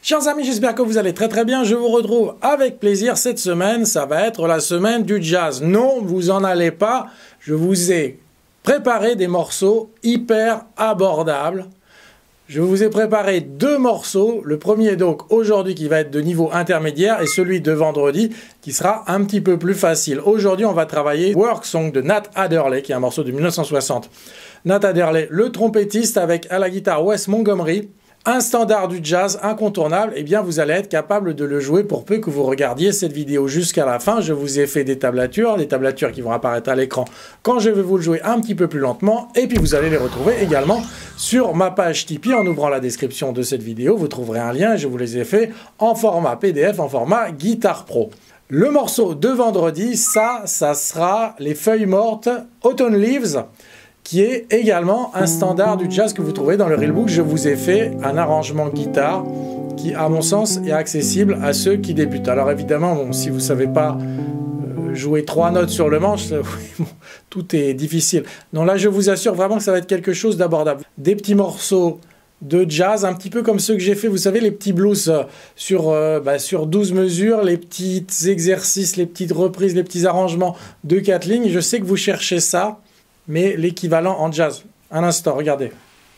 Chers amis, j'espère que vous allez très bien. Je vous retrouve avec plaisir cette semaine. Ça va être la semaine du jazz. Non, vous en allez pas. Je vous ai préparé des morceaux hyper abordables. Je vous ai préparé deux morceaux. Le premier donc aujourd'hui qui va être de niveau intermédiaire et celui de vendredi qui sera un petit peu plus facile. Aujourd'hui, on va travailler Work Song de Nat Adderley qui est un morceau de 1960. Nat Adderley, le trompettiste avec à la guitare Wes Montgomery. Un standard du jazz incontournable, eh bien vous allez être capable de le jouer pour peu que vous regardiez cette vidéo jusqu'à la fin. Je vous ai fait des tablatures qui vont apparaître à l'écran quand je vais vous le jouer un petit peu plus lentement. Et puis vous allez les retrouver également sur ma page Tipeee. En ouvrant la description de cette vidéo, vous trouverez un lien et je vous les ai fait en format PDF, en format Guitar Pro. Le morceau de vendredi, ça sera les feuilles mortes Autumn Leaves, qui est également un standard du jazz que vous trouvez dans le Reelbook. Je vous ai fait un arrangement guitare qui, à mon sens, est accessible à ceux qui débutent. Alors évidemment, bon, si vous ne savez pas jouer 3 notes sur le manche, tout est difficile. Donc là, je vous assure vraiment que ça va être quelque chose d'abordable. Des petits morceaux de jazz, un petit peu comme ceux que j'ai fait, vous savez, les petits blues sur 12 mesures, les petits exercices, les petites reprises, les petits arrangements de 4 lignes. Je sais que vous cherchez ça, mais l'équivalent en jazz. Un instant, regardez.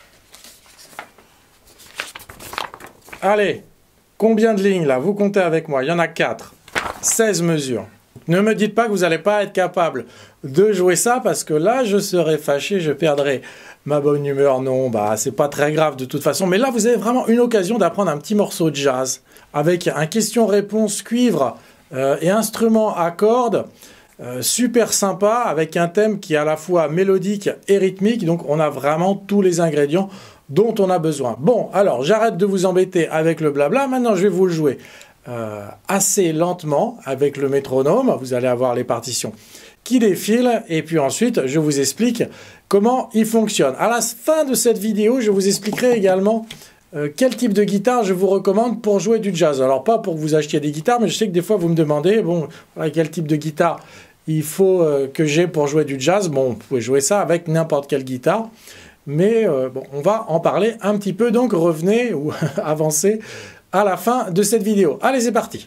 Allez, combien de lignes là? Vous comptez avec moi, il y en a 4. 16 mesures. Ne me dites pas que vous n'allez pas être capable de jouer ça, parce que là, je serai fâché, je perdrai ma bonne humeur. Non, c'est pas très grave de toute façon. Mais là, vous avez vraiment une occasion d'apprendre un petit morceau de jazz, avec un question-réponse cuivre et instrument à cordes. Super sympa, avec un thème qui est à la fois mélodique et rythmique, donc on a vraiment tous les ingrédients dont on a besoin. Bon, alors j'arrête de vous embêter avec le blabla, maintenant je vais vous le jouer assez lentement avec le métronome. Vous allez avoir les partitions qui défilent et puis ensuite je vous explique comment il fonctionne. À la fin de cette vidéo, je vous expliquerai également quel type de guitare je vous recommande pour jouer du jazz. Alors pas pour que vous achetiez des guitares, mais je sais que des fois vous me demandez, bon, quel type de guitare il faut que j'ai pour jouer du jazz. Bon, vous pouvez jouer ça avec n'importe quelle guitare. Mais bon, on va en parler un petit peu. Donc revenez ou avancez à la fin de cette vidéo. Allez, c'est parti.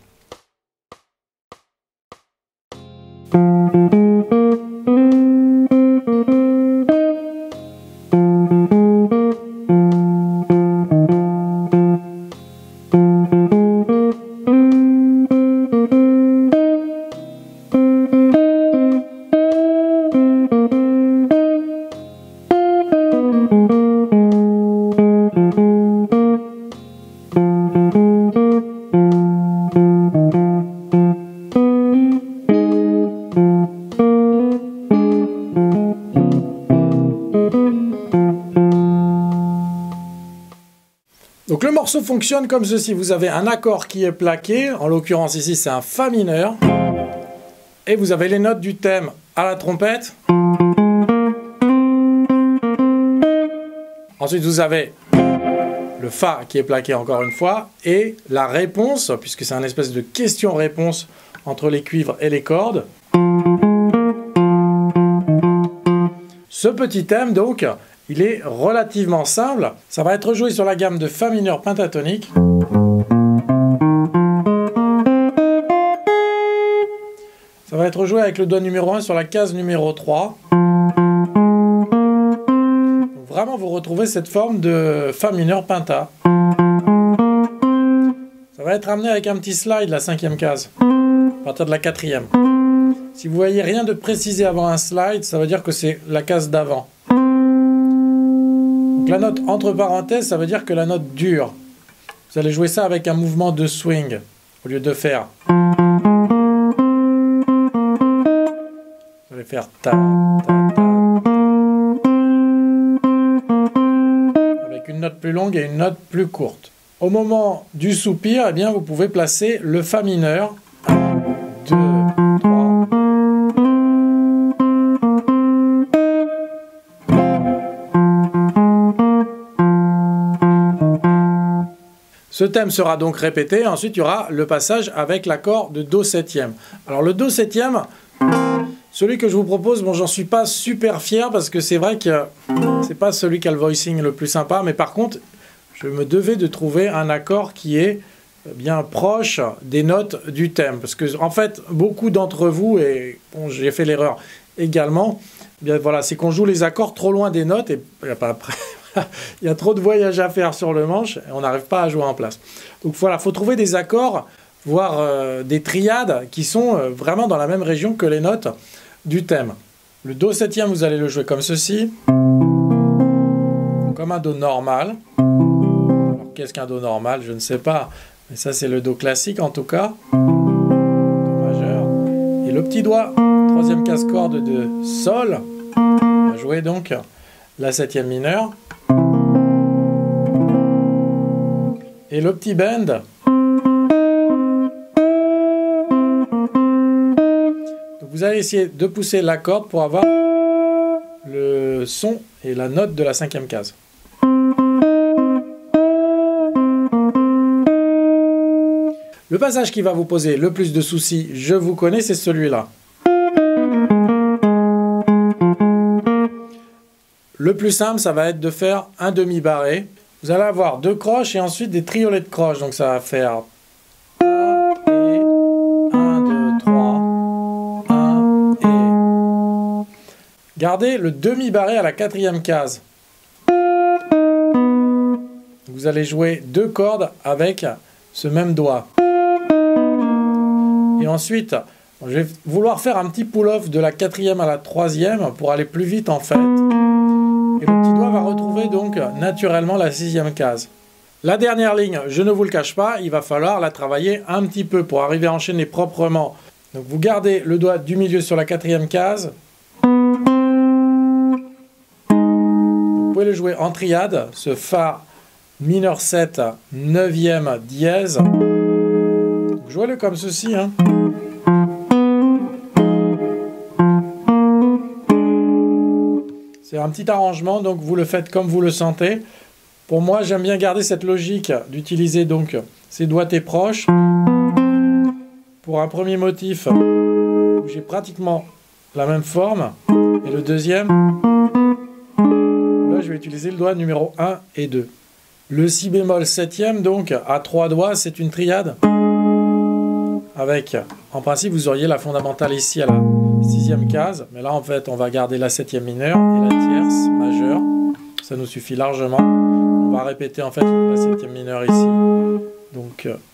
Donc le morceau fonctionne comme ceci. Vous avez un accord qui est plaqué, en l'occurrence ici c'est un Fa mineur, et vous avez les notes du thème à la trompette. Ensuite vous avez le Fa qui est plaqué encore une fois, et la réponse, puisque c'est un espèce de question-réponse entre les cuivres et les cordes. Ce petit thème donc, il est relativement simple. Ça va être joué sur la gamme de Fa mineur pentatonique. Ça va être joué avec le doigt numéro 1 sur la case numéro 3. Donc vraiment, vous retrouvez cette forme de Fa mineur penta. Ça va être amené avec un petit slide, la 5e case, à partir de la 4e. Si vous voyez rien de précisé avant un slide, ça veut dire que c'est la case d'avant. Donc la note entre parenthèses, ça veut dire que la note dure. Vous allez jouer ça avec un mouvement de swing, au lieu de faire. Vous allez faire ta, ta, ta. Avec une note plus longue et une note plus courte. Au moment du soupir, eh bien, vous pouvez placer le Fa mineur. 1, 2, 3. Ce thème sera donc répété, ensuite il y aura le passage avec l'accord de Do septième. Alors le Do septième, celui que je vous propose, bon j'en suis pas super fier parce que c'est vrai que c'est pas celui qui a le voicing le plus sympa, mais par contre je me devais de trouver un accord qui est bien proche des notes du thème. Parce que en fait, beaucoup d'entre vous, et bon, j'ai fait l'erreur également, bien voilà, c'est qu'on joue les accords trop loin des notes et après, il y a trop de voyage à faire sur le manche et on n'arrive pas à jouer en place. Donc voilà, il faut trouver des accords, voire des triades qui sont vraiment dans la même région que les notes du thème. Le Do septième, vous allez le jouer comme ceci, comme un Do normal. Alors qu'est-ce qu'un Do normal? Je ne sais pas, mais ça c'est le Do classique en tout cas. Do majeur. Et le petit doigt, troisième casse-corde de Sol, on va jouer donc la septième mineure. Et le petit bend. Donc vous allez essayer de pousser la corde pour avoir le son et la note de la cinquième case. Le passage qui va vous poser le plus de soucis, je vous connais, c'est celui-là. Le plus simple, ça va être de faire un demi-barré. Vous allez avoir 2 croches et ensuite des triolets de croches. Donc ça va faire 1 et 1, 2, 3, 1 et... Gardez le demi-barré à la quatrième case. Vous allez jouer 2 cordes avec ce même doigt. Et ensuite, je vais vouloir faire un petit pull-off de la quatrième à la troisième pour aller plus vite en fait. Et le petit doigt va retrouver donc naturellement la sixième case. La dernière ligne, je ne vous le cache pas, il va falloir la travailler un petit peu pour arriver à enchaîner proprement. Donc vous gardez le doigt du milieu sur la quatrième case. Vous pouvez le jouer en triade, ce Fa mineur 7, 9e dièse. Jouez-le comme ceci, hein. C'est un petit arrangement, donc vous le faites comme vous le sentez. Pour moi, j'aime bien garder cette logique d'utiliser donc ces doigtés proches. Pour un premier motif, où j'ai pratiquement la même forme. Et le deuxième, là je vais utiliser le doigt numéro 1 et 2. Le si bémol septième, donc à 3 doigts, c'est une triade. Avec, en principe, vous auriez la fondamentale ici à la sixième case, mais là en fait on va garder la septième mineure et la tierce majeure, ça nous suffit largement. On va répéter en fait la septième mineure ici, donc à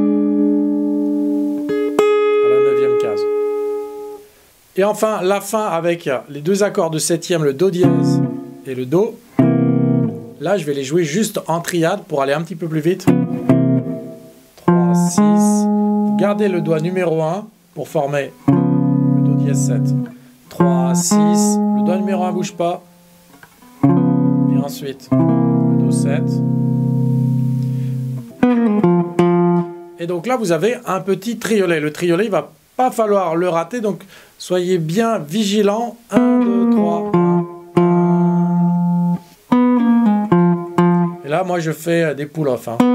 la neuvième case. Et enfin la fin avec les 2 accords de septième, le Do dièse et le Do. Là je vais les jouer juste en triade pour aller un petit peu plus vite. 3, 6, gardez le doigt numéro 1 pour former le Do dièse 7. 3, 6, le doigt numéro 1 ne bouge pas. Et ensuite, le Do 7. Et donc là, vous avez un petit triolet. Le triolet, il ne va pas falloir le rater, donc soyez bien vigilants. 1, 2, 3, 1. Et là, moi, je fais des pull-off. Hein.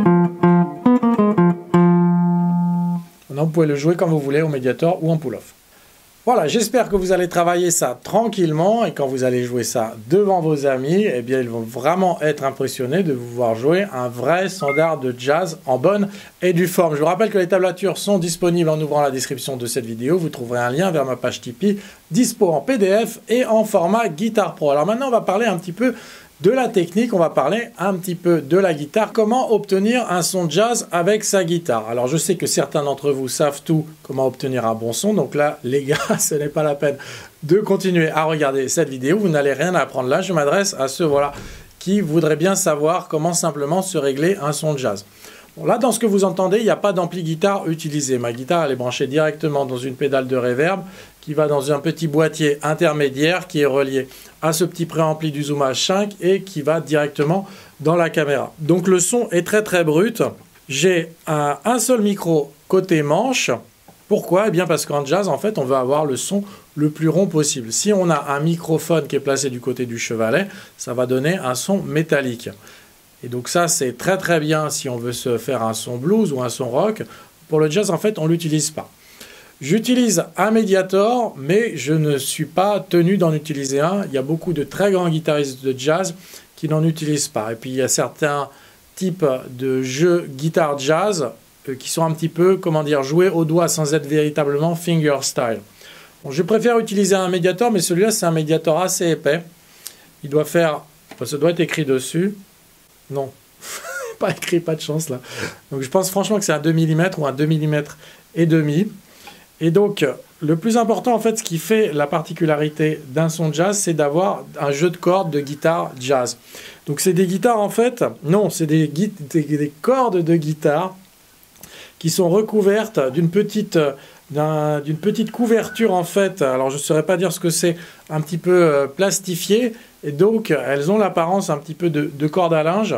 Vous pouvez le jouer comme vous voulez, au médiator ou en pull-off. Voilà, j'espère que vous allez travailler ça tranquillement et quand vous allez jouer ça devant vos amis, eh bien ils vont vraiment être impressionnés de vous voir jouer un vrai standard de jazz en bonne et due forme. Je vous rappelle que les tablatures sont disponibles en ouvrant la description de cette vidéo. Vous trouverez un lien vers ma page Tipeee, dispo en PDF et en format Guitar Pro. Alors maintenant, on va parler un petit peu de la technique, on va parler un petit peu de la guitare, comment obtenir un son jazz avec sa guitare. Alors je sais que certains d'entre vous savent tout, comment obtenir un bon son, donc là les gars, ce n'est pas la peine de continuer à regarder cette vidéo, vous n'allez rien apprendre là, je m'adresse à ceux voilà, qui voudraient bien savoir comment simplement se régler un son jazz. Bon, là dans ce que vous entendez, il n'y a pas d'ampli guitare utilisé, ma guitare elle est branchée directement dans une pédale de reverb qui va dans un petit boîtier intermédiaire qui est relié à ce petit préampli du Zoom H5 et qui va directement dans la caméra. Donc le son est très très brut. J'ai un seul micro côté manche. Pourquoi? Eh bien parce qu'en jazz, en fait, on veut avoir le son le plus rond possible. Si on a un microphone qui est placé du côté du chevalet, ça va donner un son métallique. Et donc ça, c'est très très bien si on veut se faire un son blues ou un son rock. Pour le jazz, en fait, on ne l'utilise pas. J'utilise un médiator, mais je ne suis pas tenu d'en utiliser un. Il y a beaucoup de très grands guitaristes de jazz qui n'en utilisent pas. Et puis il y a certains types de jeux guitare jazz qui sont un petit peu, comment dire, joués au doigt sans être véritablement fingerstyle. Bon, je préfère utiliser un médiator, mais celui-là c'est un médiator assez épais. Il doit faire, enfin, ça doit être écrit dessus. Non, pas écrit, pas de chance là. Donc je pense franchement que c'est un 2 mm ou un 2 mm et demi. Et donc le plus important en fait, ce qui fait la particularité d'un son jazz, c'est d'avoir un jeu de cordes de guitare jazz. Donc c'est des guitares en fait, non, c'est des cordes de guitare qui sont recouvertes d'une petite couverture en fait, alors je ne saurais pas dire ce que c'est, un petit peu plastifiée, et donc elles ont l'apparence un petit peu de corde à linge,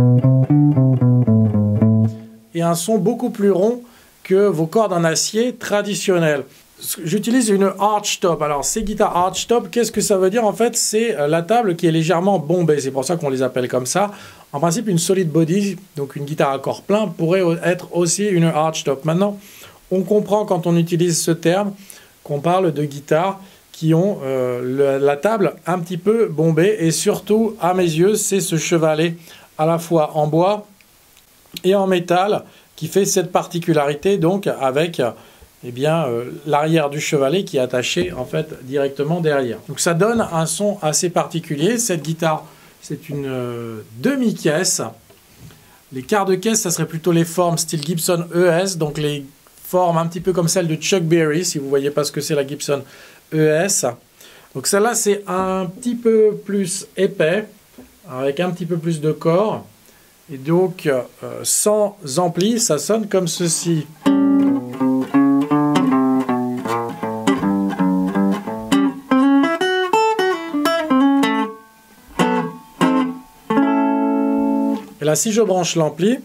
et un son beaucoup plus rond que vos cordes en acier traditionnelles. J'utilise une archtop. Alors ces guitares archtop, qu'est-ce que ça veut dire en fait? C'est la table qui est légèrement bombée, c'est pour ça qu'on les appelle comme ça. En principe, une solid body, donc une guitare à corps plein, pourrait être aussi une archtop. Maintenant, on comprend quand on utilise ce terme qu'on parle de guitares qui ont la table un petit peu bombée, et surtout, à mes yeux, c'est ce chevalet à la fois en bois et en métal qui fait cette particularité, donc avec l'arrière du chevalet qui est attaché en fait directement derrière. Donc ça donne un son assez particulier. Cette guitare, c'est une demi-caisse. Les quarts de caisse, ça serait plutôt les formes style Gibson ES, donc les formes un petit peu comme celle de Chuck Berry, si vous ne voyez pas ce que c'est la Gibson ES. Donc celle-là, c'est un petit peu plus épais, avec un petit peu plus de corps. Et donc, sans ampli, ça sonne comme ceci. Et là, si je branche l'ampli,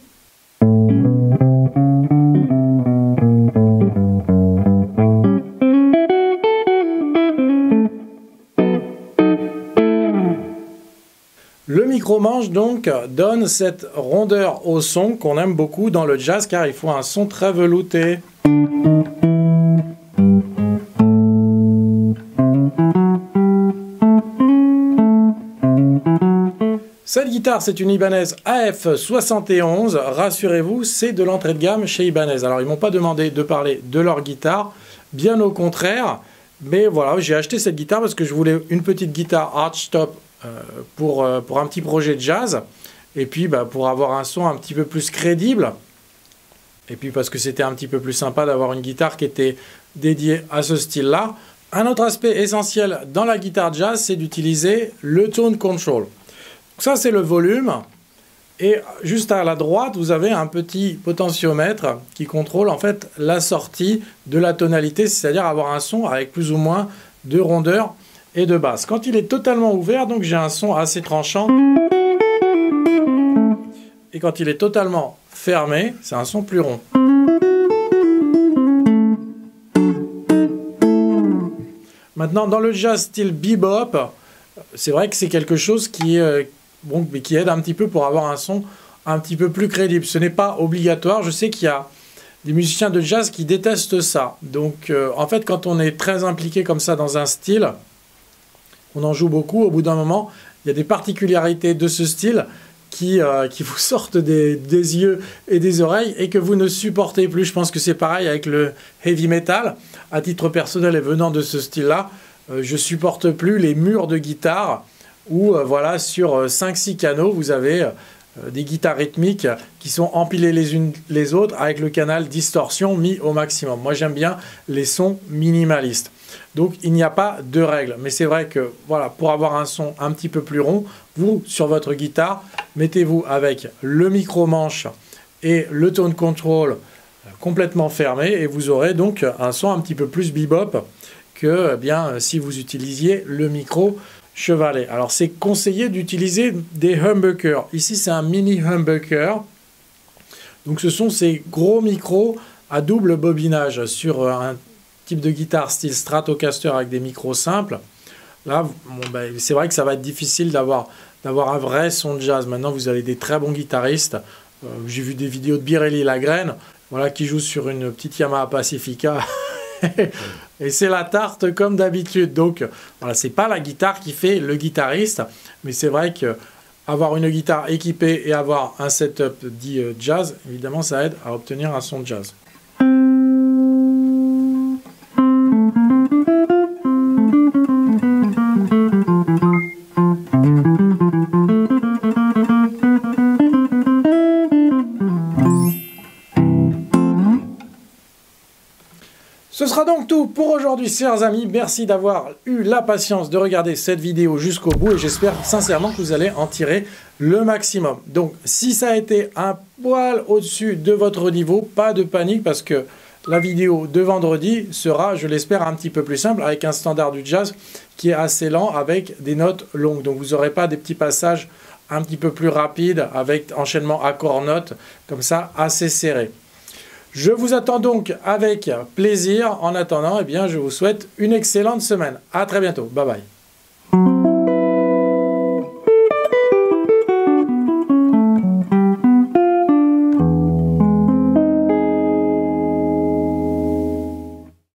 le micro-manche donc donne cette rondeur au son qu'on aime beaucoup dans le jazz, car il faut un son très velouté. Cette guitare, c'est une Ibanez AF71. Rassurez-vous, c'est de l'entrée de gamme chez Ibanez. Alors, ils ne m'ont pas demandé de parler de leur guitare, bien au contraire. Mais voilà, j'ai acheté cette guitare parce que je voulais une petite guitare archtop pour un petit projet de jazz, et puis pour avoir un son un petit peu plus crédible, et puis parce que c'était un petit peu plus sympa d'avoir une guitare qui était dédiée à ce style-là. Un autre aspect essentiel dans la guitare jazz, c'est d'utiliser le tone control. Donc ça, c'est le volume, et juste à la droite, vous avez un petit potentiomètre qui contrôle en fait la sortie de la tonalité, c'est-à-dire avoir un son avec plus ou moins de rondeur et de basse. Quand il est totalement ouvert, donc j'ai un son assez tranchant. Et quand il est totalement fermé, c'est un son plus rond. Maintenant, dans le jazz style bebop, c'est vrai que c'est quelque chose qui aide un petit peu pour avoir un son un petit peu plus crédible. Ce n'est pas obligatoire. Je sais qu'il y a des musiciens de jazz qui détestent ça. Donc, en fait, quand on est très impliqué comme ça dans un style, on en joue beaucoup, au bout d'un moment, il y a des particularités de ce style qui vous sortent des yeux et des oreilles et que vous ne supportez plus. Je pense que c'est pareil avec le heavy metal. À titre personnel et venant de ce style-là, je ne supporte plus les murs de guitare où, voilà, sur 5-6 canaux, vous avez des guitares rythmiques qui sont empilées les unes les autres avec le canal distorsion mis au maximum. Moi, j'aime bien les sons minimalistes. Donc, il n'y a pas de règle. Mais c'est vrai que, voilà, pour avoir un son un petit peu plus rond, vous, sur votre guitare, mettez-vous avec le micro-manche et le tone control complètement fermé, et vous aurez donc un son un petit peu plus bebop que si vous utilisiez le micro chevalet. Alors, c'est conseillé d'utiliser des humbuckers. Ici, c'est un mini humbucker. Donc, ce sont ces gros micros à double bobinage sur un type de guitare style Stratocaster avec des micros simples. Là, c'est vrai que ça va être difficile d'avoir un vrai son de jazz. Maintenant, vous avez des très bons guitaristes. J'ai vu des vidéos de Birelli Lagrène, voilà, qui joue sur une petite Yamaha Pacifica. Et c'est la tarte comme d'habitude. Donc, voilà, c'est pas la guitare qui fait le guitariste, mais c'est vrai que avoir une guitare équipée et avoir un setup dit jazz, évidemment ça aide à obtenir un son jazz. Ce sera donc tout pour aujourd'hui, chers amis. Merci d'avoir eu la patience de regarder cette vidéo jusqu'au bout et j'espère sincèrement que vous allez en tirer le maximum. Donc, si ça a été un poil au-dessus de votre niveau, pas de panique parce que la vidéo de vendredi sera, je l'espère, un petit peu plus simple avec un standard du jazz qui est assez lent avec des notes longues. Donc, vous n'aurez pas des petits passages un petit peu plus rapides avec enchaînement accord-note comme ça assez serré. Je vous attends donc avec plaisir. En attendant, eh bien, je vous souhaite une excellente semaine. À très bientôt. Bye bye.